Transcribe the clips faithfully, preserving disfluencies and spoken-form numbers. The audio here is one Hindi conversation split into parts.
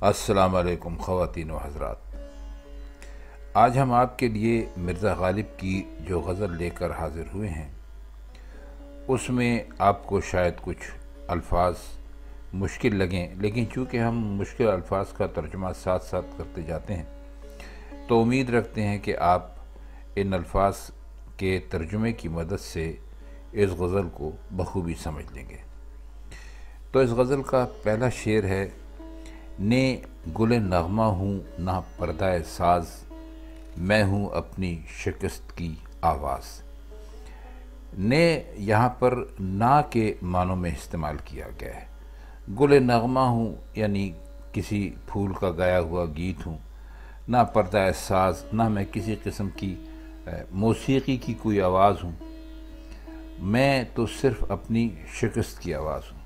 अस्सलाम वालेकुम ख़वातीन व हज़रात। आज हम आपके लिए मिर्ज़ा गालिब की जो गज़ल लेकर हाज़िर हुए हैं उसमें आपको शायद कुछ अल्फाज मुश्किल लगें, लेकिन चूँकि हम मुश्किल अल्फाज का तर्जुमा साथ साथ करते जाते हैं तो उम्मीद रखते हैं कि आप इन अल्फाज के तर्जुमे की मदद से इस गज़ल को बखूबी समझ लेंगे। तो इस गज़ल का पहला शेर है, ने गुले नग़मा हूँ ना पर्दाए साज, मैं हूँ अपनी शिकस्त की आवाज़। ने यहाँ पर ना के मानों में इस्तेमाल किया गया है। गुले नग़मा हूँ यानी किसी फूल का गाया हुआ गीत हूँ, ना पर्दाए साज ना मैं किसी किस्म की मौसीकी की कोई आवाज़ हूँ, मैं तो सिर्फ़ अपनी शिकस्त की आवाज़ हूँ।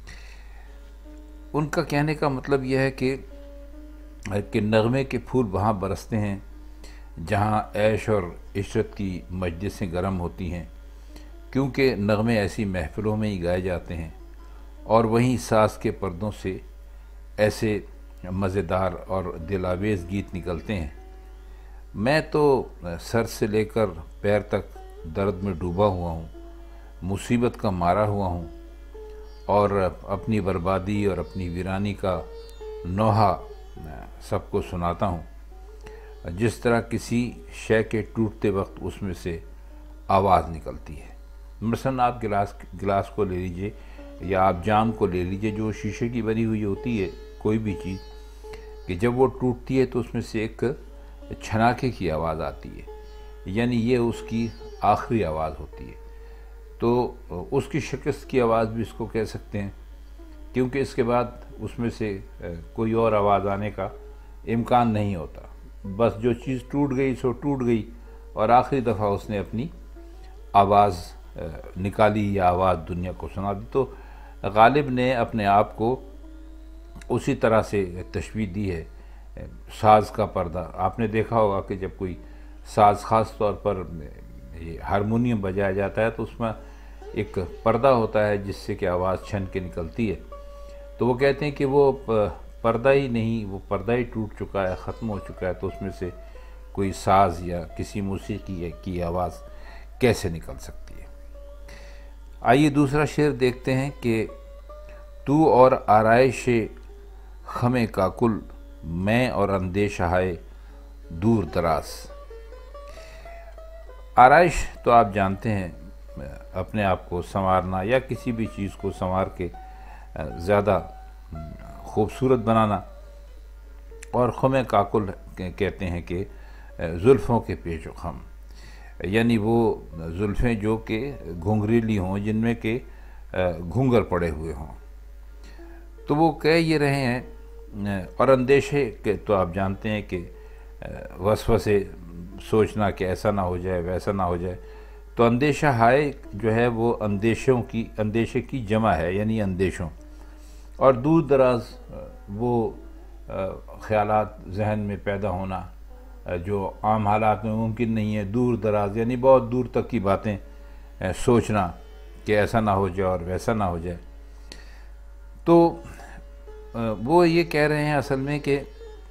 उनका कहने का मतलब यह है कि कि नग़मे के फूल वहाँ बरसते हैं जहाँ ऐश और इशरत की मजलिसें गर्म होती हैं, क्योंकि नग़मे ऐसी महफ़िलों में ही गाए जाते हैं और वहीं साज़ के पर्दों से ऐसे मज़ेदार और दिलावेज़ गीत निकलते हैं। मैं तो सर से लेकर पैर तक दर्द में डूबा हुआ हूँ, मुसीबत का मारा हुआ हूँ और अपनी बर्बादी और अपनी वीरानी का नोहा सबको सुनाता हूँ। जिस तरह किसी शय के टूटते वक्त उसमें से आवाज़ निकलती है। मसलन आप गिलास गिलास को ले लीजिए या आप जाम को ले लीजिए, जो शीशे की बनी हुई होती है कोई भी चीज़, कि जब वो टूटती है तो उसमें से एक छनाके की आवाज़ आती है, यानी ये उसकी आखिरी आवाज़ होती है। तो उसकी शिकस्त की आवाज़ भी इसको कह सकते हैं, क्योंकि इसके बाद उसमें से कोई और आवाज़ आने का इम्कान नहीं होता। बस जो चीज़ टूट गई सो टूट गई और आखिरी दफ़ा उसने अपनी आवाज़ निकाली या आवाज़ दुनिया को सुना दी। तो गालिब ने अपने आप को उसी तरह से तशबीह दी है। साज़ का पर्दा, आपने देखा होगा कि जब कोई साज़ ख़ास तौर पर ये हारमोनियम बजाया जाता है तो उसमें एक पर्दा होता है जिससे कि आवाज़ छन के निकलती है। तो वो कहते हैं कि वो पर्दा ही नहीं, वो पर्दा ही टूट चुका है, ख़त्म हो चुका है, तो उसमें से कोई साज़ या किसी मौसीकी की आवाज़ कैसे निकल सकती है। आइए दूसरा शेर देखते हैं कि तू और आराइश ख़मे काकुल, मैं और अंदेशा है दूर दराज। आराइश तो आप जानते हैं अपने आप को संवारना या किसी भी चीज़ को संवार के ज़्यादा खूबसूरत बनाना, और ख़ुमे काकुल कहते हैं कि जुल्फ़ों के पेश ख़म, यानी वो जुल्फ़ें जो कि घुंघरीली हों, जिनमें के घूंघर पड़े हुए हों। तो वो कह ये रहे हैं, और अंदेशे के तो आप जानते हैं कि वसवसे सोचना कि ऐसा ना हो जाए वैसा ना हो जाए। तो अंदेशा हाय जो है वो अंदेशों की अंदेशे की जमा है, यानी अंदेशों। और दूर दराज वो ख़यालात जहन में पैदा होना जो आम हालात में मुमकिन नहीं है। दूर दराज यानी बहुत दूर तक की बातें सोचना कि ऐसा ना हो जाए और वैसा ना हो जाए। तो वो ये कह रहे हैं असल में कि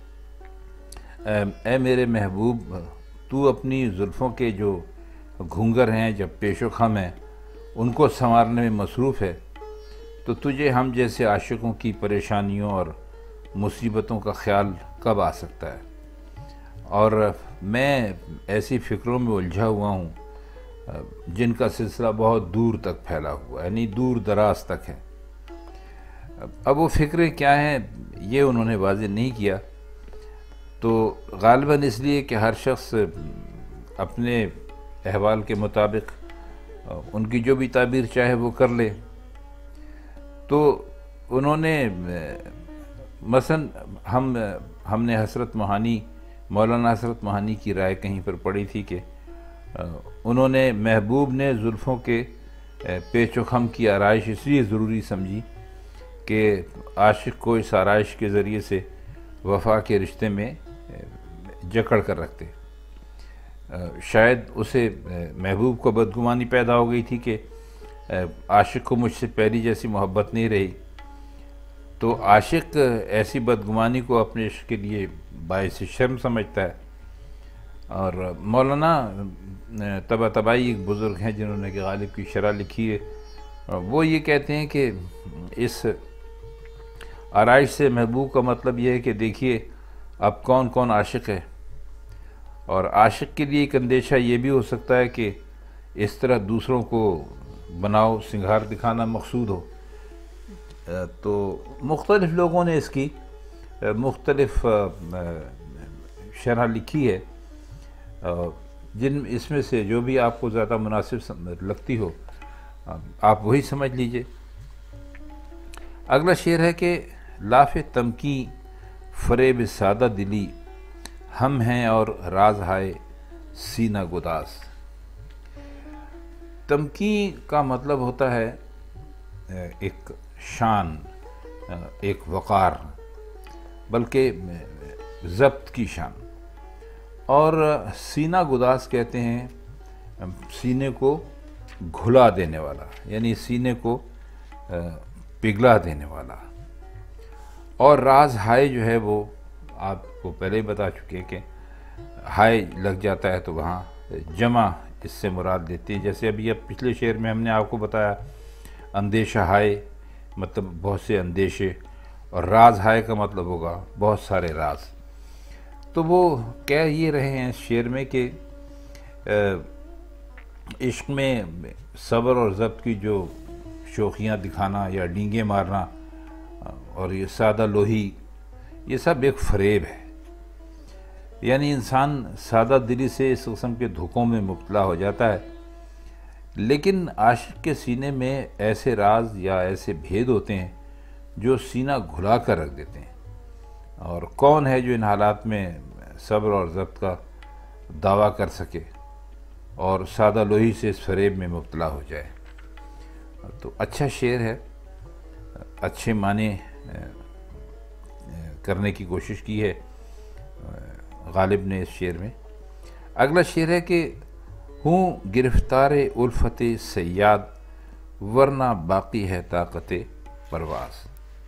ए मेरे महबूब, तू अपनी जुल्फ़ों के जो घूंघर हैं, जब पेशो ख़म हैं, उनको संवारने में मसरूफ़ है, तो तुझे हम जैसे आशिकों की परेशानियों और मुसीबतों का ख्याल कब आ सकता है। और मैं ऐसी फ़िक्रों में उलझा हुआ हूँ जिनका सिलसिला बहुत दूर तक फैला हुआ है, यानी दूर दराज तक है। अब वो फ़िक्रें क्या हैं ये उन्होंने वाज़ेह नहीं किया, तो ग़ालिबन इसलिए कि हर शख्स अपने अहवाल के मुताबिक उनकी जो भी ताबीर चाहे वो कर ले। तो उन्होंने मसलन हम हमने हसरत मोहानी मौलाना हसरत मोहानी की राय कहीं पर पढ़ी थी कि उन्होंने महबूब ने जुल्फ़ों के पेचो ख़म की आराइश इसलिए ज़रूरी समझी कि आशिक को इस आराइश के ज़रिए से वफ़ा के रिश्ते में जकड़ कर रखते। शायद उसे महबूब को बदगुमानी पैदा हो गई थी कि आशिक को मुझसे पहली जैसी मोहब्बत नहीं रही, तो आशिक ऐसी बदगुमानी को अपने इश्क के लिए बाइस शर्म समझता है। और मौलाना तबातबाई एक बुज़ुर्ग हैं जिन्होंने कि गालिब की शरह लिखी है, वो ये कहते हैं कि इस आराइश से महबूब का मतलब ये है कि देखिए अब कौन कौन आशिक है, और आशिक के लिए एक अंदेशा ये भी हो सकता है कि इस तरह दूसरों को बनाओ सिंगार दिखाना मकसूद हो। तो मुख्तलिफ़ लोगों ने इसकी मुख्तलिफ़ शरह लिखी है, जिन इसमें से जो भी आपको ज़्यादा मुनासिब लगती हो आप वही समझ लीजिए। अगला शेर है कि लाफ़े तमकी फ़रेब सादा दिली, हम हैं और राज हाय सीना गुदास। तमकी का मतलब होता है एक शान, एक वक़ार, बल्कि ज़ब्त की शान। और सीना गुदास कहते हैं सीने को घुला देने वाला, यानी सीने को पिघला देने वाला। और राज हाय जो है वो आपको पहले ही बता चुके हैं कि हाय लग जाता है तो वहाँ जमा इससे मुराद देती है। जैसे अभी अब पिछले शेर में हमने आपको बताया अंदेशा हाय मतलब बहुत से अंदेशे, और राज हाय का मतलब होगा बहुत सारे राज। तो वो कह ये रहे हैं इस शेर में कि इश्क में सब्र और ज़ब्त की जो शोखियाँ दिखाना या डींगे मारना और ये सादा लोही, ये सब एक फ़रेब है। यानी इंसान सादा दिली से इस किस्म के धोखों में मुब्तला हो जाता है, लेकिन आशिक के सीने में ऐसे राज या ऐसे भेद होते हैं जो सीना घुला कर रख देते हैं। और कौन है जो इन हालात में सब्र और ज़ब्त का दावा कर सके और सादा लोही से इस फ़रेब में मुब्तला हो जाए। तो अच्छा शेर है, अच्छे माने करने की कोशिश की है गालिब ने इस शेर में। अगला शेर है कि हूँ गिरफ्तार उल्फत सयाद, वरना बाकी है ताकत परवास।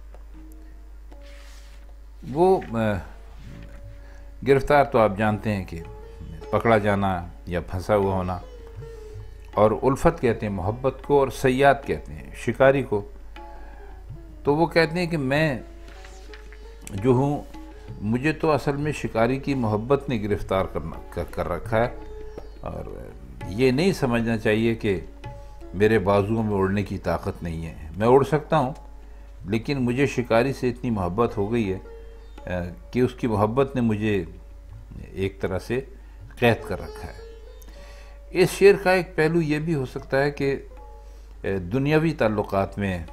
वो गिरफ्तार तो आप जानते हैं कि पकड़ा जाना या फंसा हुआ होना, और उल्फत कहते हैं मोहब्बत को, और सयाद कहते हैं शिकारी को। तो वो कहते हैं कि मैं जो हूँ, मुझे तो असल में शिकारी की मोहब्बत ने गिरफ़्तार करना कर, कर रखा है, और ये नहीं समझना चाहिए कि मेरे बाजुओं में उड़ने की ताकत नहीं है। मैं उड़ सकता हूँ, लेकिन मुझे शिकारी से इतनी मोहब्बत हो गई है कि उसकी मोहब्बत ने मुझे एक तरह से कैद कर रखा है। इस शेर का एक पहलू ये भी हो सकता है कि दुनियावी ताल्लुकात में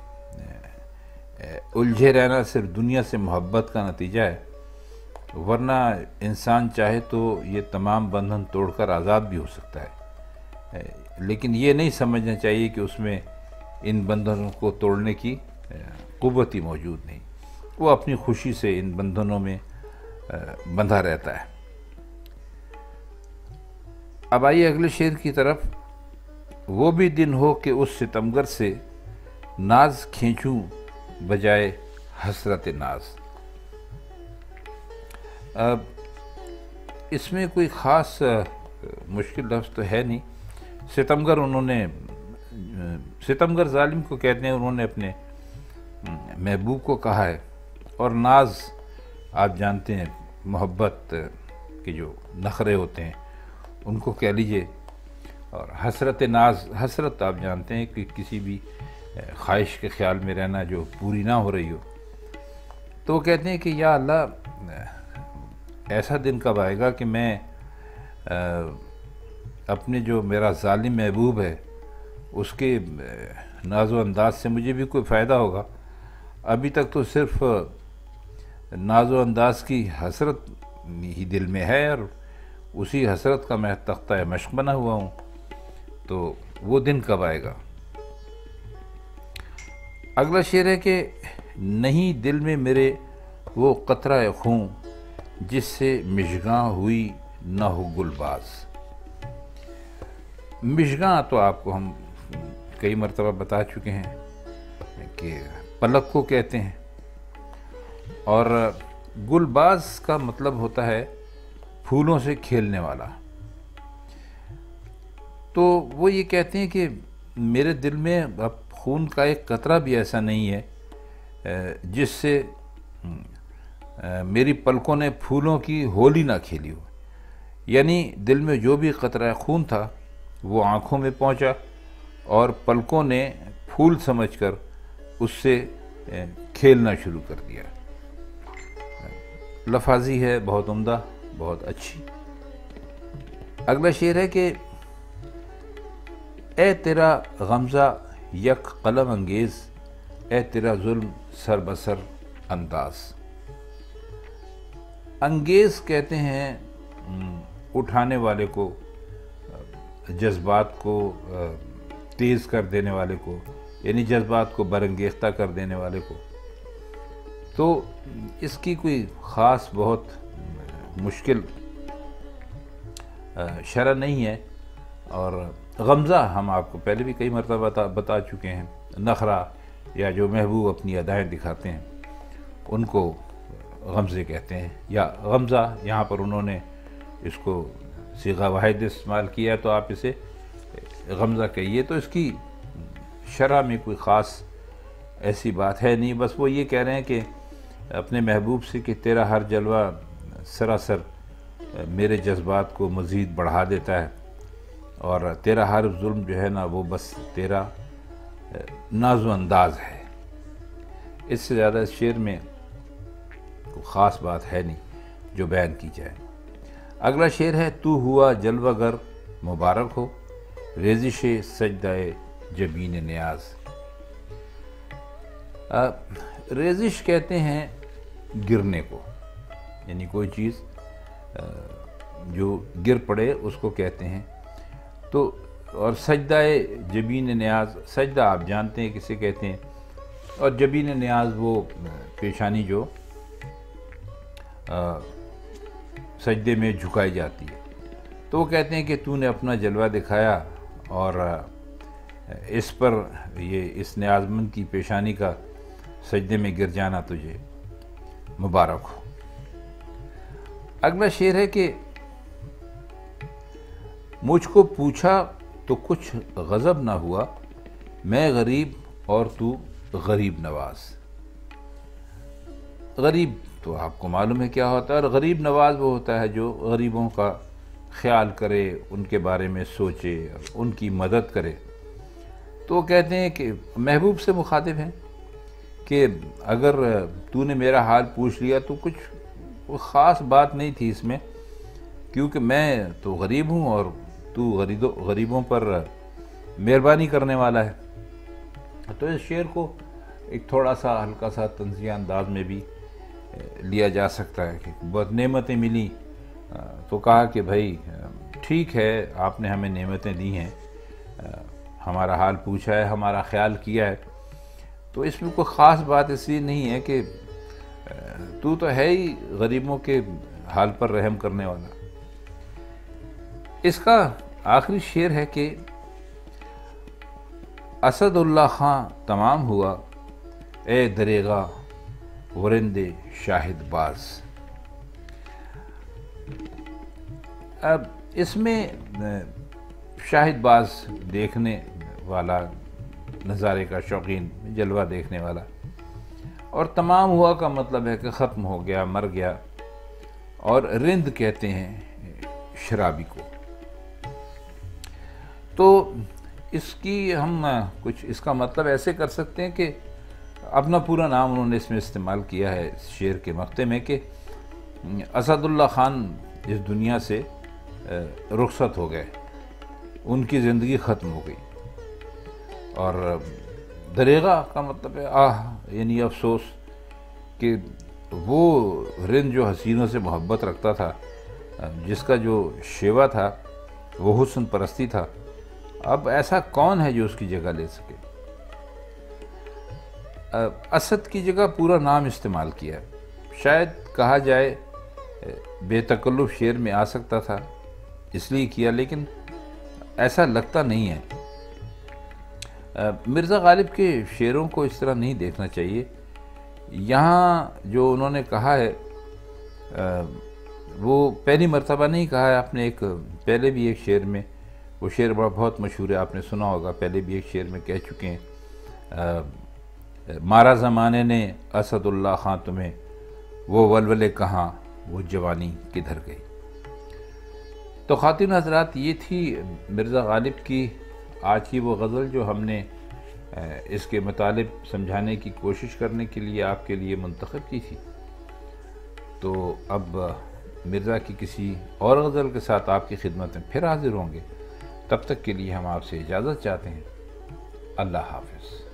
उलझे रहना सिर्फ दुनिया से मोहब्बत का नतीजा है, वरना इंसान चाहे तो ये तमाम बंधन तोड़कर आज़ाद भी हो सकता है। लेकिन ये नहीं समझना चाहिए कि उसमें इन बंधनों को तोड़ने की क़ुव्वत ही मौजूद नहीं, वो अपनी खुशी से इन बंधनों में बंधा रहता है। अब आइए अगले शेर की तरफ। वो भी दिन हो कि उस सितमगर से नाज खींचूं बजाय हसरत नाज। अब इसमें कोई ख़ास मुश्किल लफ्ज़ तो है नहीं। सितमगर उन्होंने सितमगर जालिम को कहते हैं, उन्होंने अपने महबूब को कहा है। और नाज आप जानते हैं मोहब्बत के जो नखरे होते हैं उनको कह लीजिए। और हसरत नाज, हसरत आप जानते हैं कि किसी भी ख्वाहिश के ख्याल में रहना जो पूरी ना हो रही हो। तो वो कहते हैं कि या अल्लाह, ऐसा दिन कब आएगा कि मैं अपने जो मेरा जालिम महबूब है उसके नाज़ो अंदाज से मुझे भी कोई फ़ायदा होगा। अभी तक तो सिर्फ़ नाज़ो अंदाज की हसरत ही दिल में है, और उसी हसरत का मैं तख्ता मश्क बना हुआ हूँ। तो वो दिन कब आएगा। अगला शेर है कि नहीं दिल में मेरे वो कतरा खून, जिससे मिशगां हुई न हो गुलबाज। मिशगां तो आपको हम कई मरतबा बता चुके हैं कि पलक को कहते हैं, और गुलबाज का मतलब होता है फूलों से खेलने वाला। तो वो ये कहते हैं कि मेरे दिल में अब खून का एक कतरा भी ऐसा नहीं है जिससे मेरी पलकों ने फूलों की होली ना खेली हो। यानी दिल में जो भी कतरा खून था वो आँखों में पहुँचा और पलकों ने फूल समझकर उससे खेलना शुरू कर दिया। लफाजी है बहुत उम्दा, बहुत अच्छी। अगला शेर है कि ए तेरा गमज़ा यक कलम अंगेज़, ए तेरा जुल्म सर बसर अंदाज। अंगेज़ कहते हैं उठाने वाले को, जज्बात को तेज़ कर देने वाले को, यानी जज्बात को बरंगेख्ता कर देने वाले को। तो इसकी कोई ख़ास बहुत मुश्किल शरह नहीं है। और गमज़ा हम आपको पहले भी कई मरतबा बता बता चुके हैं, नखरा या जो महबूब अपनी अदाएँ दिखाते हैं उनको गमज़े कहते हैं, या गमज़ा यहाँ पर उन्होंने इसको सीगा वाहिद इस्तेमाल किया तो आप इसे गमज़ा कहिए। तो इसकी शरह में कोई ख़ास ऐसी बात है नहीं, बस वो ये कह रहे हैं कि अपने महबूब से कि तेरा हर जलवा सरासर मेरे जज्बात को मज़ीद बढ़ा देता है और तेरा हर जुल्म जो है ना वो बस तेरा नाज़ो अंदाज है। इससे ज़्यादा इस शेर में कोई ख़ास बात है नहीं जो बयान की जाए। अगला शेर है तू हुआ जलवागर मुबारक हो, रेजिश सजदाए जबीन न्याज। रेजिश कहते हैं गिरने को, यानी कोई चीज़ जो गिर पड़े उसको कहते हैं। तो और सजदाए जबीन न्याज, सजदा आप जानते हैं किसे कहते हैं, और जबीन न्याज वो पेशानी जो आ, सजदे में झुकाई जाती है। तो वो कहते हैं कि तूने अपना जलवा दिखाया और इस पर ये इस न्याज़मंद की पेशानी का सजदे में गिर जाना तुझे मुबारक हो। अगला शेर है कि मुझको पूछा तो कुछ गज़ब ना हुआ, मैं गरीब और तू गरीब नवाज। गरीब तो आपको मालूम है क्या होता है, और गरीब नवाज वो होता है जो गरीबों का ख्याल करे, उनके बारे में सोचे, उनकी मदद करे। तो कहते हैं कि महबूब से मुखातिब हैं कि अगर तूने मेरा हाल पूछ लिया तो कुछ ख़ास बात नहीं थी इसमें, क्योंकि मैं तो गरीब हूँ और तू गरीबों गरीबों पर मेहरबानी करने वाला है। तो इस शेर को एक थोड़ा सा हल्का सा तंज़िया अंदाज में भी लिया जा सकता है कि बहुत नेमतें मिली तो कहा कि भाई ठीक है, आपने हमें नेमतें दी हैं, हमारा हाल पूछा है, हमारा ख्याल किया है, तो इसमें कोई ख़ास बात इसलिए नहीं है कि तू तो है ही गरीबों के हाल पर रहम करने वाला। इसका आखिरी शेर है कि असदुल्ला खां तमाम हुआ, ए दरेगा वरिंदे शाहिद बाज। अब इसमें शाहिद बाज देखने वाला, नज़ारे का शौकीन, जलवा देखने वाला, और तमाम हुआ का मतलब है कि ख़त्म हो गया, मर गया। और रिंद कहते हैं शराबी को। तो इसकी हम कुछ इसका मतलब ऐसे कर सकते हैं कि अपना पूरा नाम उन्होंने इसमें इस्तेमाल किया है शेर के मक्ते में कि असदुल्ला खान इस दुनिया से रुखसत हो गए, उनकी ज़िंदगी ख़त्म हो गई। और दरेगा का मतलब है आह, यानी अफसोस कि वो रिंद जो हसीनों से मोहब्बत रखता था, जिसका जो शेवा था वो हुस्न परस्ती था, अब ऐसा कौन है जो उसकी जगह ले सके। असद की जगह पूरा नाम इस्तेमाल किया, शायद कहा जाए बेतकल्लुफ़ शेर में आ सकता था इसलिए किया, लेकिन ऐसा लगता नहीं है। मिर्ज़ा गालिब के शेरों को इस तरह नहीं देखना चाहिए यहाँ जो उन्होंने कहा है आ, वो पहली मर्तबा नहीं कहा है, आपने एक पहले भी एक शेर में, वो शेर बड़ा बहुत मशहूर है, आपने सुना होगा, पहले भी एक शेर में कह चुके हैं, आ, मारा ज़माने ने असदुल्ला खां तुम्हें, वो वलवले कहाँ, वो जवानी किधर गई। तो ख़ातिन हज़रात, ये थी मिर्ज़ा गालिब की आज की वो गज़ल जो हमने इसके मुतालिब समझाने की कोशिश करने के लिए आपके लिए मुंतखब की थी। तो अब मिर्ज़ा की किसी और गज़ल के साथ आपकी खिदमत में फिर हाज़िर होंगे। तब तक के लिए हम आपसे इजाज़त चाहते हैं। अल्लाह हाफ़िज़।